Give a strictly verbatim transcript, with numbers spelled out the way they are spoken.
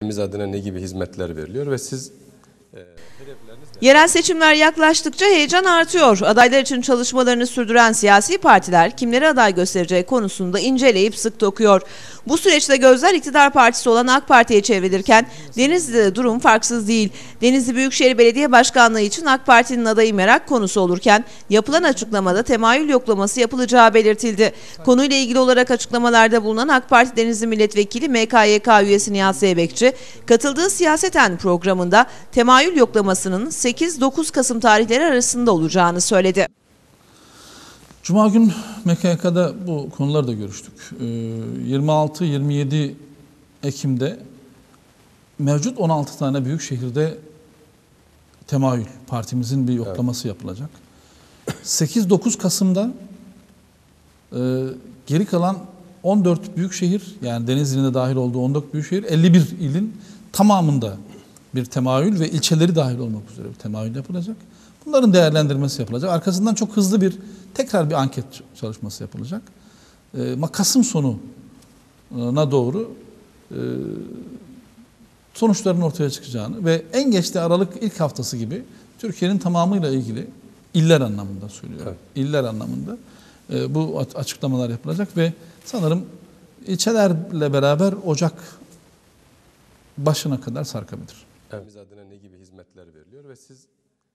Biz adına ne gibi hizmetler veriliyor ve siz e, hedefleriniz ne? Yerel seçimler yaklaştıkça heyecan artıyor. Adaylar için çalışmalarını sürdüren siyasi partiler kimleri aday göstereceği konusunda inceleyip sık dokuyor. Bu süreçte gözler iktidar partisi olan AK Parti'ye çevrilirken Denizli'de de durum farksız değil. Denizli Büyükşehir Belediye Başkanlığı için AK Parti'nin adayı merak konusu olurken yapılan açıklamada temayül yoklaması yapılacağı belirtildi. Konuyla ilgili olarak açıklamalarda bulunan AK Parti Denizli Milletvekili M K Y K üyesi Nihat Zeybekçi, katıldığı Siyaseten programında temayül yoklamasının sekiz dokuz Kasım tarihleri arasında olacağını söyledi. Cuma gün M K Y K'da bu konuları da görüştük. yirmi altı yirmi yedi Ekim'de mevcut on altı tane büyük şehirde temayül, partimizin bir yoklaması evet. yapılacak. sekiz dokuz Kasım'da geri kalan on dört büyük şehir, yani Denizli'nin de dahil olduğu on dört büyük şehir, elli bir ilin tamamında bir temayül ve ilçeleri dahil olmak üzere bir temayül yapılacak. Bunların değerlendirmesi yapılacak. Arkasından çok hızlı bir tekrar bir anket çalışması yapılacak. Ee, Kasım sonuna doğru e, sonuçların ortaya çıkacağını ve en geç de Aralık ilk haftası gibi Türkiye'nin tamamıyla ilgili iller anlamında söylüyorum. Evet. İller anlamında e, bu açıklamalar yapılacak ve sanırım ilçelerle beraber Ocak başına kadar sarkabilir. Evet. Biz adına ne gibi hizmetler veriliyor ve siz